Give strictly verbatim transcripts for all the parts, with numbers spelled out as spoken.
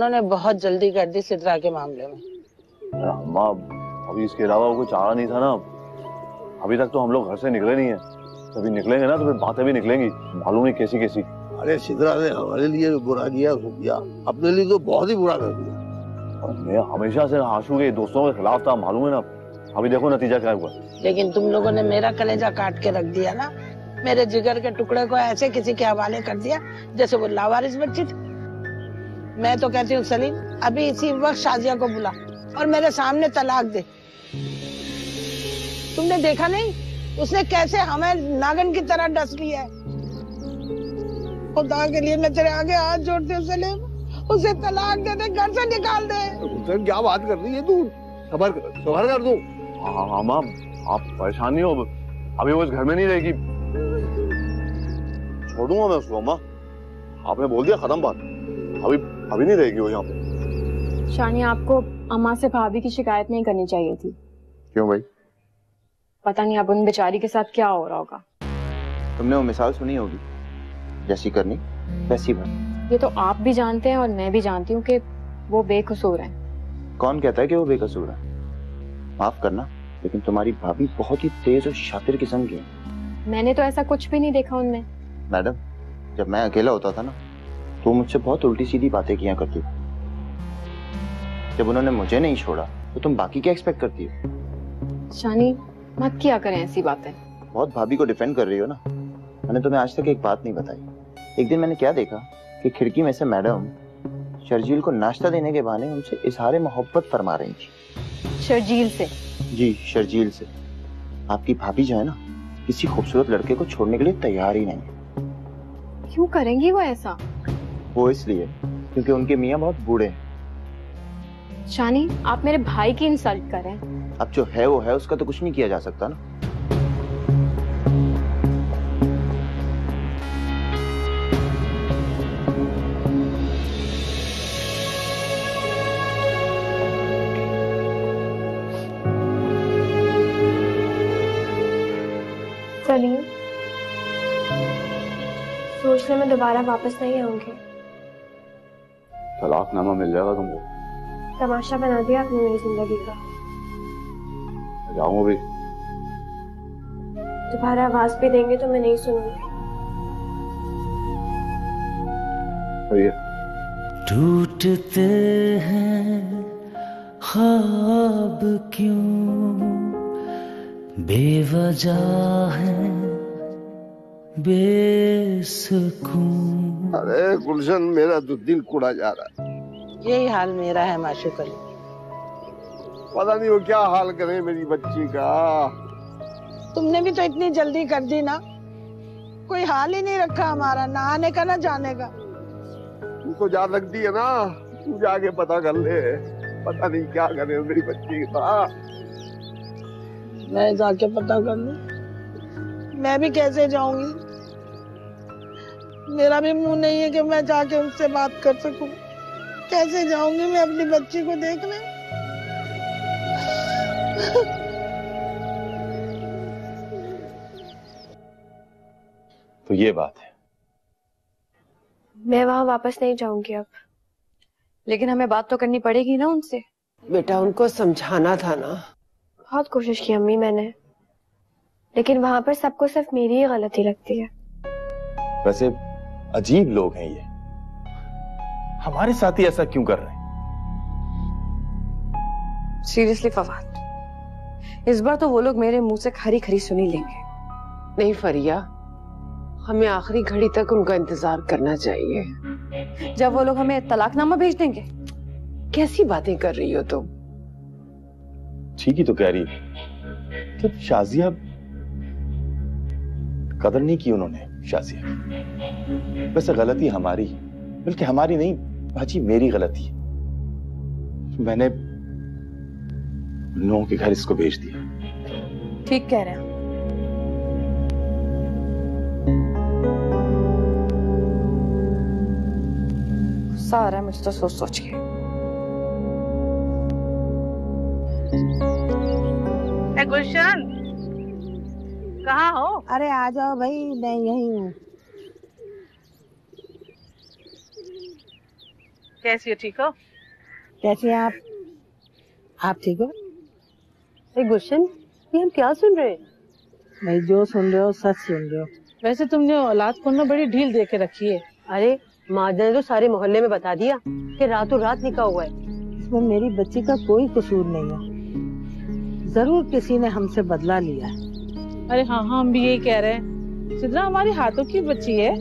उन्होंने बहुत जल्दी कर दी सिद्रा के मामले में। अम्मा अभी इसके अलावा कोई चारा नहीं था ना। अभी तक तो हम लोग घर से निकले नहीं है। कभी निकलेंगे ना तो फिर बातें भी निकलेंगी, मालूम नहीं कैसी कैसी। अरे सिद्रा ने हमारे लिए बुरा किया तो किया, अपने लिए तो बहुत ही बुरा कर दिया। और मैं हमेशा से आशु के दोस्तों के खिलाफ था, मालूम है ना। अभी देखो नतीजा क्या हुआ। लेकिन तुम लोगों ने मेरा कलेजा काट के रख दिया ना, मेरे जिगर के टुकड़े को ऐसे किसी के हवाले कर दिया जैसे वो लावारिस बच्ची थी। मैं तो कहती हूँ सलीम, अभी इसी वक्त शाजिया को बुला और मेरे सामने तलाक दे। तुमने देखा नहीं उसने कैसे हमें नागन की तरह डस लिया है। खुदा के लिए मैं तेरे आगे हाथ जोड़ती हूँ सलीम, उसे तलाक दे दे, घर से निकाल दे। तो क्या बात कर रही है तू? सबर सबर कर दो। हाँ माँ आप परेशान नहीं हो, अभी वो इस घर में नहीं रहेगी। छोड़ दूंगा मैं उसको। अम्मा आपने बोल दिया, खत्म बात। अभी अभी नहीं रहेगी वो यहाँ पे। शानी आपको अम्मा से भाभी की शिकायत नहीं करनी चाहिए थी। क्यों भाई? पता नहीं अब उन बेचारी के साथ क्या हो रहा होगा। तुमने वो मिसाल सुनी होगी, जैसी करनी वैसी भर। ये तो आप भी जानते हैं और मैं भी जानती हूँ कि वो बेकसूर है। कौन कहता है कि वो बेकसूर है? माफ करना, लेकिन तुम्हारी भाभी बहुत ही तेज और शातिर किस्म की है। मैंने तो ऐसा कुछ भी नहीं देखा उनमें। मैडम, जब मैं अकेला होता था ना तो मुझसे बहुत उल्टी सीधी बातें किया करती थी। जब उन्होंने मुझे नहीं छोड़ा तो तुम बाकी क्या एक्सपेक्ट करती हो? शानी मत किया करें ऐसी बातें। बहुत भाभी को डिफेंड कर रही हो ना। मैंने तुम्हें आज तक एक बात नहीं बताई। एक दिन मैंने क्या देखा कि खिड़की में से मैडम शर्जील को नाश्ता देने के बहाने उनसे इजहार मोहब्बत फरमा रही थी। शर्जील से? जी शर्जील से। आपकी भाभी जो है ना, किसी खूबसूरत लड़के को छोड़ने के लिए तैयार ही नहीं है। क्यों करेंगी वो ऐसा? वो इसलिए क्योंकि उनके मियाँ बहुत बूढ़े हैं। शानी आप मेरे भाई की इंसल्ट कर रहे हैं। अब जो है वो है, उसका तो कुछ नहीं किया जा सकता ना। सलीम, सोचने में दोबारा वापस नहीं आऊंगी। तलाकनामा मिल जाएगा तुमको। तमाशा बना दिया आपने मेरी जिंदगी का। जाऊंगा भी। दोबारा आवाज भी देंगे तो मैं नहीं सुनूंगी। टूटते हैं ख्वाब क्यों, बेवजह है बेसुकून। अरे गुलशन, मेरा तो दिल कुड़ा जा रहा है। यही हाल मेरा है माशूक अली। पता नहीं वो क्या हाल करे मेरी बच्ची का। तुमने भी तो इतनी जल्दी कर दी ना, कोई हाल ही नहीं रखा हमारा, ना आने का ना जाने का। तू तो जा लगती है ना, तू जाके पता कर ले। पता नहीं क्या करे मेरी बच्ची का। मैं जाके पता कर लूं? मैं भी कैसे जाऊंगी? मेरा भी मुंह नहीं है कि मैं जाके उनसे बात कर सकूं। कैसे जाऊंगी मैं अपनी बच्ची को देखने? तो ये बात है। मैं वहां वापस नहीं जाऊंगी अब। लेकिन हमें बात तो करनी पड़ेगी ना उनसे। बेटा उनको समझाना था ना। बहुत कोशिश की अम्मी मैंने, लेकिन वहां पर सबको सिर्फ मेरी ही गलती लगती है। वैसे अजीब लोग हैं ये, हमारे साथ ही ऐसा क्यों कर रहे हैं? सीरियसली फवाद, इस बार तो वो लोग मेरे मुंह से खरी खरी सुनी लेंगे। नहीं फरिया, हमें आखिरी घड़ी तक उनका इंतजार करना चाहिए। जब वो लोग हमें तलाकनामा भेज देंगे। कैसी बातें कर रही हो तुम? ठीक ही तो कह रही है। तो शाजिया कदर नहीं की उन्होंने। शाजिया वैसे गलती हमारी, बल्कि हमारी नहीं बाजी मेरी गलती है। मैंने लोगों के घर इसको भेज दिया। ठीक कह रहे हैं। गुस्सा आ रहा है मुझे तो सोच सोच के। ए गुलशन, कहाँ हो? अरे आ जाओ भाई, मैं यहीं हूँ। कैसी हो? ठीक हो? कैसी हैं आप? आप ठीक हो? गुलशन, ये हम क्या सुन रहे हैं? नहीं, जो सुन रहे हो सच सुन रहे हो। वैसे तुमने औलाद को ना बड़ी ढील दे के रखी है। अरे मादा ने तो सारे मोहल्ले में बता दिया कि रातों रात निकाह हुआ है। इसमें मेरी बच्ची का कोई कसूर नहीं है। जरूर किसी ने हमसे बदला लिया है। अरे हाँ हाँ, हम भी यही कह रहे हैं। सिद्रा हमारे हाथों की बच्ची है।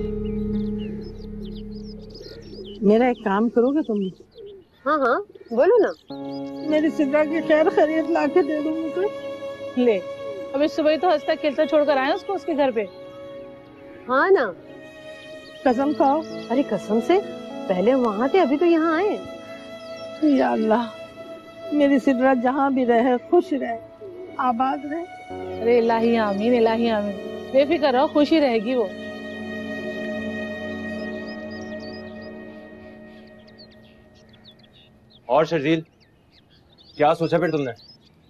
मेरा एक काम करोगे तुम? हाँ हाँ बोलो ना। मेरी सिद्रा की खैर खैरियत ला के दे दो मुझे। ले, अभी सुबह तो हंसता खेलता छोड़कर आए उसको उसके घर पे। हाँ ना, कसम खाओ। अरे कसम से, पहले वहाँ थे, अभी तो यहाँ आए। या अल्लाह, मेरी सिद्रा जहाँ भी रहे खुश रहे, आबाद रहे। अरे इलाही आमीन, इलाही आमीन। बेफिक्र रहो, खुशी रहेगी वो। और शर्जील, क्या सोचा फिर तुमने?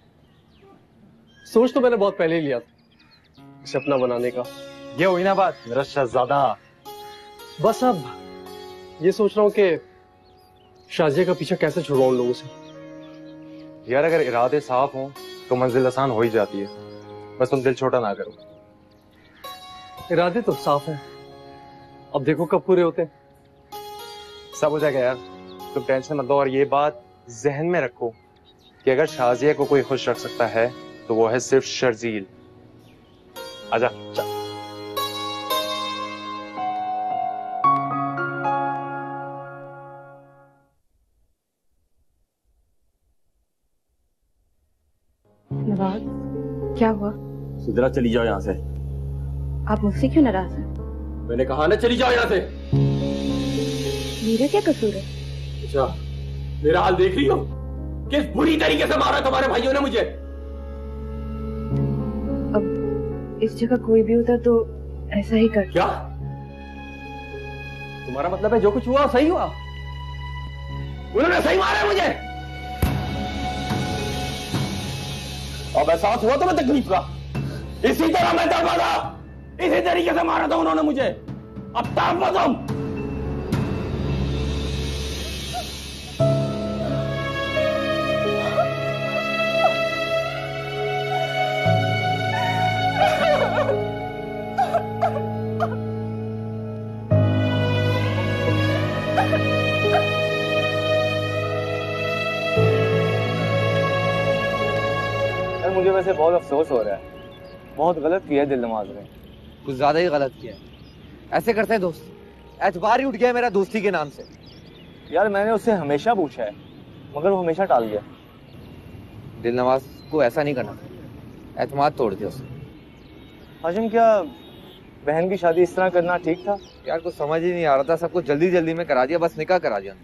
सोच तो मैंने बहुत पहले ही लिया था इसे अपना बनाने का। ये हुई ना बात मेरा शहजादा। बस अब ये सोच रहा हूँ कि शाजिया का पीछा कैसे छुड़वाऊं लोगों से। यार अगर इरादे साफ हों तो मंजिल आसान हो ही जाती है, बस तुम दिल छोटा ना करो। इरादे तो साफ हैं, अब देखो कब पूरे होते हैं। सब हो जाएगा यार, तुम टेंशन मत लो। और ये बात जहन में रखो कि अगर शाजिया को कोई खुश रख सकता है तो वो है सिर्फ शर्जील। आजा चल। नवाज, क्या हुआ? सिद्रा चली जाओ यहाँ से। आप मुझसे क्यों नाराज हैं? मैंने कहा ना चली जाओ यहाँ से। मेरा क्या कसूर है? अच्छा, मेरा हाल देख रही हो? किस बुरी तरीके से मारा तुम्हारे भाइयों ने मुझे। अब इस जगह कोई भी होता तो ऐसा ही कर। क्या तुम्हारा मतलब है जो कुछ हुआ सही हुआ? उन्होंने सही मारा मुझे। अब एहसास हुआ तो मैं तकलीफ का, इसी तरह मैं दर्द था, इसी तरीके से मारा था उन्होंने मुझे। अब तड़पो तुम। मुझे वैसे बहुत अफसोस हो रहा है, बहुत गलत किया है दिल नवाज ने। कुछ ज्यादा ही गलत किया है। ऐसे करते हैं दोस्त, एतबार ही उठ गया मेरा दोस्ती के नाम से। यार मैंने उससे हमेशा पूछा है मगर वो हमेशा टाल गया। दिल नवाज को ऐसा नहीं करना था, एतमाद तोड़ दिया उसने। हाशिम, क्या बहन की शादी इस तरह करना ठीक था? यार कुछ समझ ही नहीं आ रहा था, सब कुछ जल्दी जल्दी में करा दिया, बस निकाह करा दिया।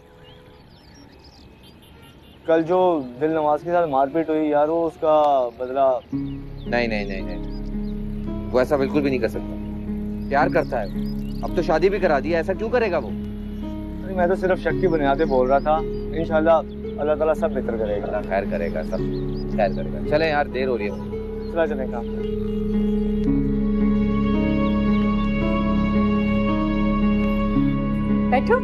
कल जो दिल नवाज के साथ मारपीट हुई यार, वो उसका बदला। नहीं नहीं नहीं नहीं, वो ऐसा बिल्कुल भी नहीं कर सकता। प्यार करता है, अब तो शादी भी करा दी है, ऐसा क्यों करेगा वो? नहीं, मैं तो सिर्फ शक की बुनियाद पे बोल रहा था। इंशाल्लाह अल्लाह ताला सब बेहतर करेगा। अल्लाह खैर करेगा, सब खैर करेगा। चले यार, देर हो रही है। चला चले काम। बैठो।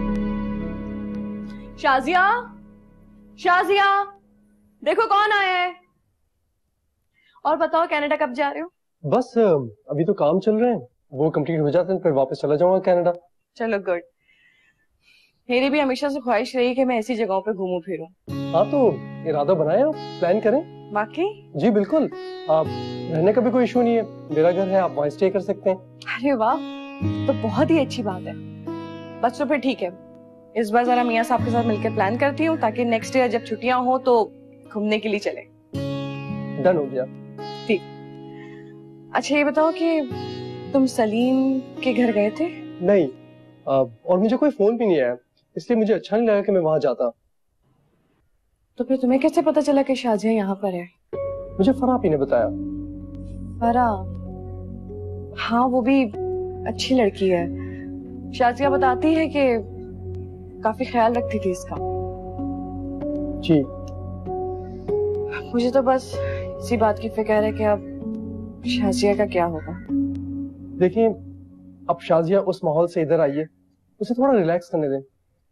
शाजिया, शाजिया, देखो कौन आया है। और बताओ कनाडा कब जा रहे हो? बस अभी तो काम चल रहे हैं, वो कंप्लीट हो जाते हैं फिर वापस चला जाऊंगा कनाडा। चलो गुड। मेरी भी हमेशा से ख्वाहिश रही कि मैं ऐसी जगहों पे घूमूं फिरूं। हाँ तो इरादा बनाए, आप प्लान करें। बाकी जी बिल्कुल, आप रहने का भी कोई इशू नहीं है, मेरा घर है, आप वहाँ स्टे कर सकते हैं। अरे वाह, तो बहुत ही अच्छी बात है। बस तो फिर ठीक है, इस बार जरा मियाँ साहब के साथ मिलकर प्लान करती हूँ ताकि नेक्स्ट ईयर जब छुट्टियां हो तो घूमने के लिए चले। डन हो गया। ठीक। अच्छा ये बताओ कि तुम सलीम के घर गए थे? नहीं, आ, और मुझे कोई फोन भी नहीं आया, इसलिए मुझे अच्छा नहीं लगा कि मैं वहां जाता। तो फिर तुम्हें कैसे पता चला कि शाजिया यहाँ पर है? मुझे फराह ने बताया। फराह? हाँ वो भी अच्छी लड़की है। शाजिया बताती है कि काफी ख्याल रखती थी इसका। जी। मुझे तो बस इसी बात की फिक्र है कि अब शाजिया का क्या होगा। देखिए, अब शाजिया उस माहौल से इधर आई है, उसे थोड़ा रिलैक्स करने दें,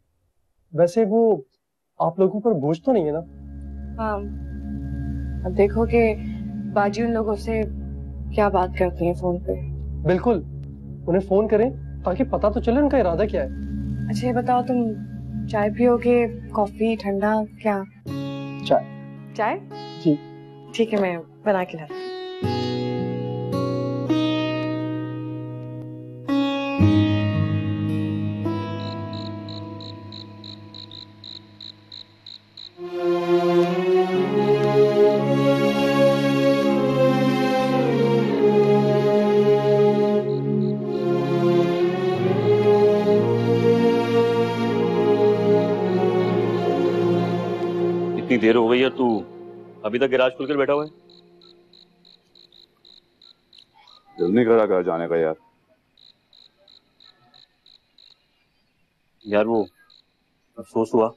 वैसे वो आप लोगों पर बोझ तो नहीं है ना? हाँ, अब देखो कि बाजी उन लोगों से क्या बात करती है फोन पे। बिल्कुल, उन्हें फोन करें ताकि पता तो चले उनका इरादा क्या है। अच्छा ये बताओ, तुम चाय पियोगे, कॉफी, ठंडा, क्या? चाय। चाय? जी। ठीक है, मैं बना के लाती हूँ। इतनी देर हो गई है, तू अभी तक गैराज खुलकर बैठा हुआ है? दिल नहीं कर रहा घर जाने का यार। यार वो अफसोस हुआ,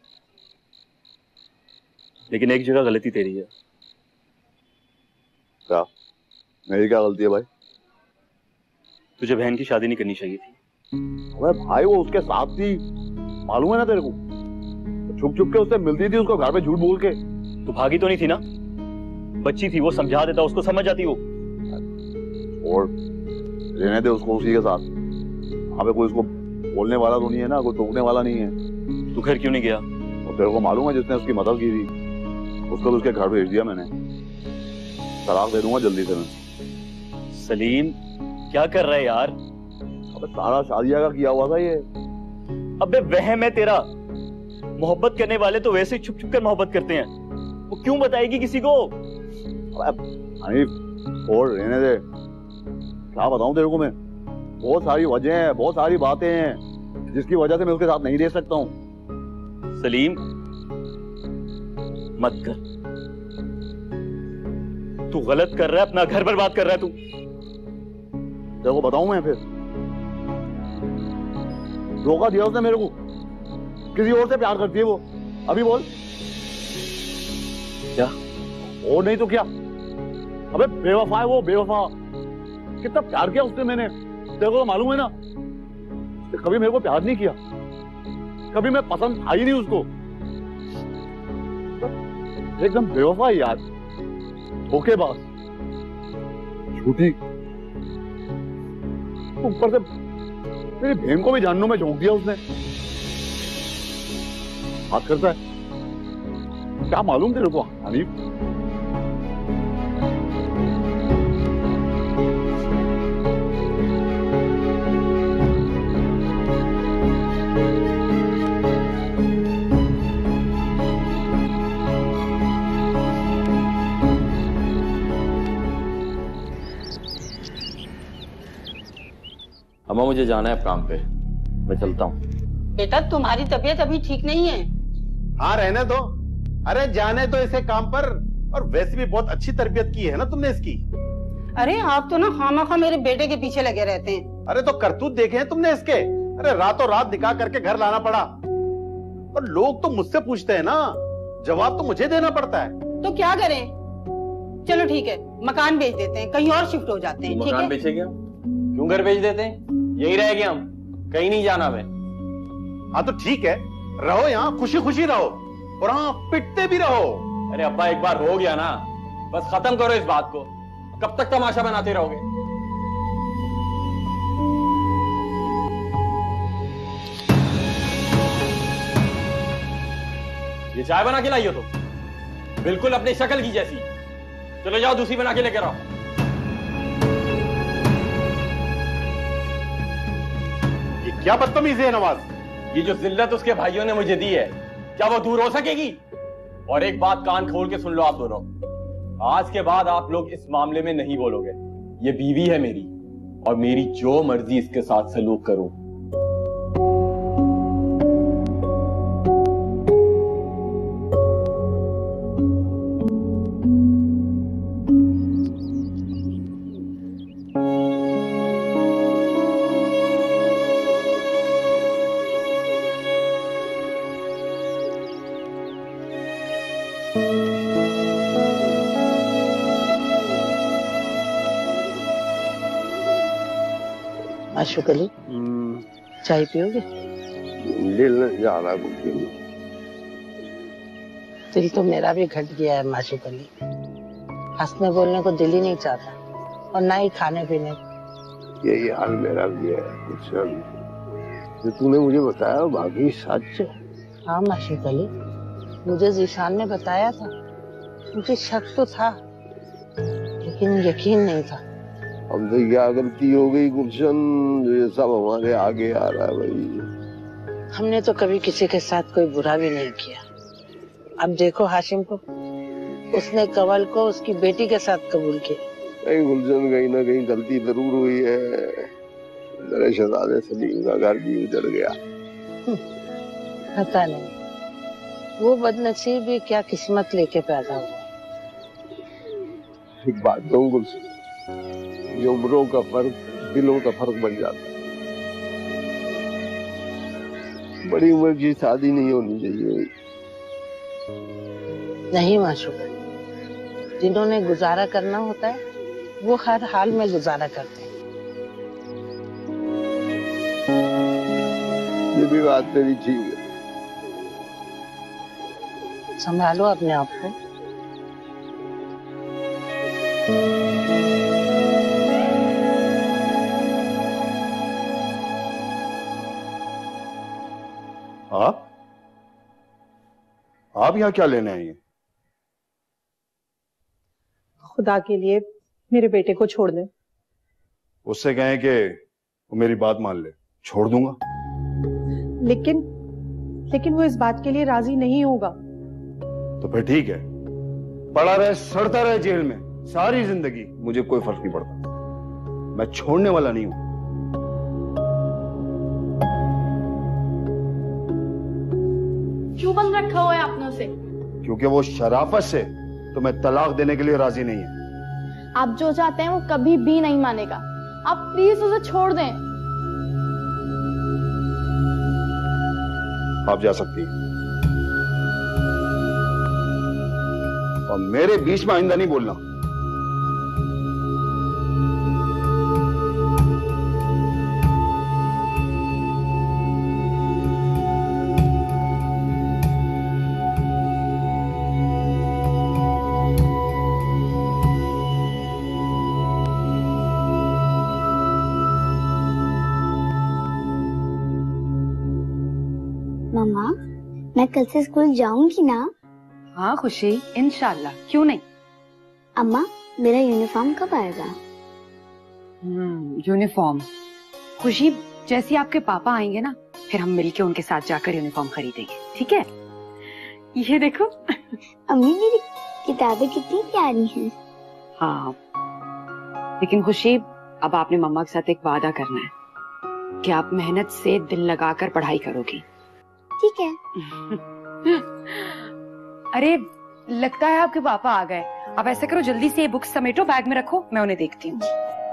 लेकिन एक जगह गलती तेरी है। क्या? मेरी क्या गलती है भाई? तुझे बहन की शादी नहीं करनी चाहिए थी। अबे भाई वो उसके साथ थी, मालूम है ना तेरे को? छुप छुप के उससे मिलती थी, उसको घर पे झूठ बोल के। तू भागी तो नहीं थी ना? बच्ची थी वो, समझा देता, उसको समझ आती वो। और रहने दे उसको उसी के साथ। वहाँ पे कोई उसको बोलने वाला तो नहीं है ना, कोई टोकने वाला नहीं है। तू घर क्यों नहीं गया? और तेरे को मालूम है जिसने उसकी मदद की थी उसको तो उसके घर भेज दिया मैंने। तलाक दे दूंगा जल्दी से मैं। सलीम क्या कर रहा है यार? अबे सारा शादिया का किया हुआ था ये। अबे वहम है तेरा। मोहब्बत करने वाले तो वैसे ही छुप छुप कर मोहब्बत करते हैं, वो क्यों बताएगी किसी को? और रहने दे, क्या बताऊं तेरे को मैं। बहुत सारी वजह है, बहुत सारी बातें हैं जिसकी वजह से मैं उसके साथ नहीं रह सकता हूँ। सलीम मत कर, तू गलत कर रहा है, अपना घर बर्बाद कर रहा है तू। तेरे को बताऊं मैं फिर? धोखा दिया उसने मेरे को, किसी और से प्यार करती है वो। अभी बोल। क्या? और नहीं तो क्या? अबे बेवफा है वो, बेवफा। कितना प्यार किया उसने मैंने, तेरे को तो मालूम है ना। कभी मेरे को प्यार नहीं किया, कभी मैं पसंद आई नहीं उसको। एकदम बेवफा है यार, धोखेबाज, झूठी। ऊपर से मेरी बहन को भी जानने में झोंक दिया उसने। बात करता है, क्या मालूम तेरे को हनीफ? अम्मा मुझे जाना है काम पे, मैं चलता हूँ। बेटा तुम्हारी तबीयत अभी ठीक नहीं है। हाँ रहने दो, अरे जाने दो इसे काम पर। और वैसे भी बहुत अच्छी तरबियत की है ना तुमने इसकी। अरे आप तो ना खामखा मेरे बेटे के पीछे लगे रहते हैं। अरे तो करतूत देखे हैं तुमने इसके। अरे रातों रात निकाह करके घर लाना पड़ा। और लोग तो मुझसे पूछते हैं ना, जवाब तो मुझे देना पड़ता है। तो क्या करें? चलो ठीक है, मकान बेच देते हैं, कहीं और शिफ्ट हो जाते हैं। ठीक है? मकान बेचेंगे हम? क्यों घर बेच देते हैं? यही रहेंगे हम, कहीं नहीं जाना मैं। हाँ तो ठीक है, रहो यहाँ, खुशी खुशी रहो, और हाँ पिटते भी रहो। अरे अब्बा एक बार हो गया ना, बस खत्म करो इस बात को। कब तक तमाशा बनाते रहोगे? ये चाय बना के लाई हो तो बिल्कुल अपनी शक्ल की जैसी। चलो जाओ दूसरी बना के लेकर आओ। ये क्या बदतमीजी है नवाज? ये जो जिल्लत उसके भाइयों ने मुझे दी है, क्या वो दूर हो सकेगी? और एक बात कान खोल के सुन लो आप दोनों, आज के बाद आप लोग इस मामले में नहीं बोलोगे। ये बीवी है मेरी, और मेरी जो मर्जी इसके साथ सलूक करूं। आशुक अली, चाय पियोगे? दिल नहीं जा रहा गुलशन। दिल तो मेरा भी घट गया है माशूक अली। हंसने बोलने को दिल ही नहीं चाहता और ना ही खाने पीने को। यही हाल मेरा भी है गुलशन। जो तूने मुझे बताया बाकी सच है। हाँ माशूक अली, मुझे जीशान ने बताया था। मुझे शक तो था लेकिन यकीन नहीं था। हमसे क्या गलती हो गई गुलशन, ये सब हमारे आगे आ रहा है भाई। हमने तो कभी किसी के साथ कोई बुरा भी नहीं किया। अब देखो हाशिम को, उसने कंवल को उसकी बेटी के साथ कबूल किया। कहीं गुलशन कहीं ना कहीं गलती जरूर हुई है। मेरे शहजादे सलीम का घर भी उजड़ गया। पता नहीं वो बदनसीब भी क्या किस्मत लेके पैदा हुआ। एक बात कहूँ गुलशन, ये उम्रों का फर्क दिलों का फर्क बन जाता है। बड़ी उम्र की शादी नहीं होनी चाहिए। नहीं माशूक, जिन्होंने गुजारा करना होता है वो हर हाल में गुजारा करते हैं। ये भी बात तेरी ठीक है। संभालो अपने आप को। आप आप यहाँ क्या लेने आई हैं? खुदा के लिए मेरे बेटे को छोड़ दे। उससे कहें कि वो मेरी बात मान ले, छोड़ दूंगा। लेकिन लेकिन वो इस बात के लिए राजी नहीं होगा। तो फिर ठीक है, पड़ा रहे सड़ता रहे जेल में सारी जिंदगी, मुझे कोई फर्क नहीं पड़ता। मैं छोड़ने वाला नहीं हूं। क्यों बंद रखा हुआ है आपने उसे? क्योंकि वो शराफत से तुम्हें तलाक देने के लिए राजी नहीं है। आप जो चाहते हैं वो कभी भी नहीं मानेगा। आप प्लीज उसे छोड़ दें। आप जा सकती हैं और मेरे बीच में आइंदा नहीं बोलना। मम्मा, मैं कल से स्कूल जाऊंगी ना? हाँ खुशी, इंशाल्लाह, क्यों नहीं। अम्मा, मेरा यूनिफॉर्म कब आएगा? हम्म, यूनिफॉर्म खुशी, जैसे आपके पापा आएंगे ना, फिर हम मिलके उनके साथ जाकर यूनिफॉर्म खरीदेंगे, ठीक है? ये देखो। अम्मी, मेरी किताबें कितनी प्यारी हैं। हाँ, लेकिन खुशी, अब आपने मम्मा के साथ एक वादा करना है कि आप मेहनत से दिल लगाकर पढ़ाई करोगी। ठीक है। अरे, लगता है आपके पापा आ गए। आप ऐसा करो, जल्दी से ये बुक्स समेटो, बैग में रखो, मैं उन्हें देखती हूँ।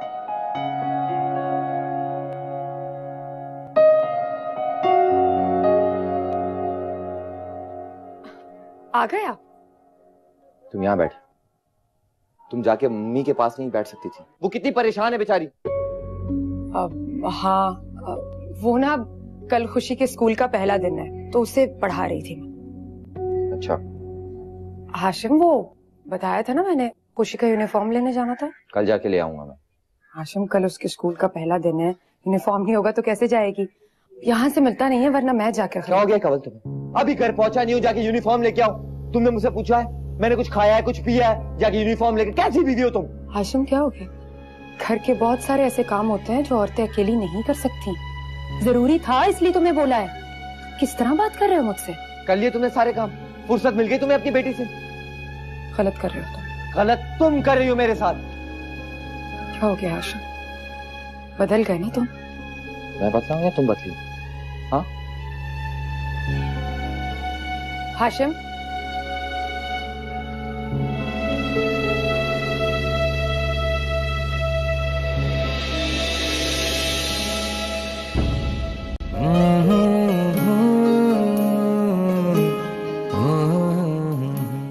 आ गए आप? तुम यहाँ बैठ। तुम जाके मम्मी के पास नहीं बैठ सकती थी? वो कितनी परेशान है बेचारी। अब हाँ, वो ना कल खुशी के स्कूल का पहला दिन है तो उसे पढ़ा रही थी। अच्छा। हाशिम, वो बताया था ना मैंने, खुशी का यूनिफॉर्म लेने जाना था। कल जाके ले आऊंगा मैं। हाशिम, कल उसके स्कूल का पहला दिन है, यूनिफॉर्म नहीं होगा तो कैसे जाएगी? यहाँ से मिलता नहीं है, वरना मैं जाके। क्या हो गया कंवल तुम्हें? अभी घर पहुंचा नहीं हूँ, जाके यूनिफॉर्म लेके आओ। तुमने मुझसे पूछा है मैंने कुछ खाया है, कुछ पिया है, जाके यूनिफॉर्म लेके? कैसी बीवी हो तुम? हाशिम, क्या हो गया? घर के बहुत सारे ऐसे काम होते हैं जो औरतें अकेली नहीं कर सकती। जरूरी था इसलिए तुम्हें बोला है। किस तरह बात कर रहे हो मुझसे? कर लिए तुमने सारे काम, फुर्सत मिल गई तुम्हें अपनी बेटी से। गलत कर रहे हो तुम। गलत तुम कर रही हो मेरे साथ। क्या हो गया हाशिम? बदल गए नहीं तुम? मैं बदलाऊं या तुम बदली? हाँ हाशिम,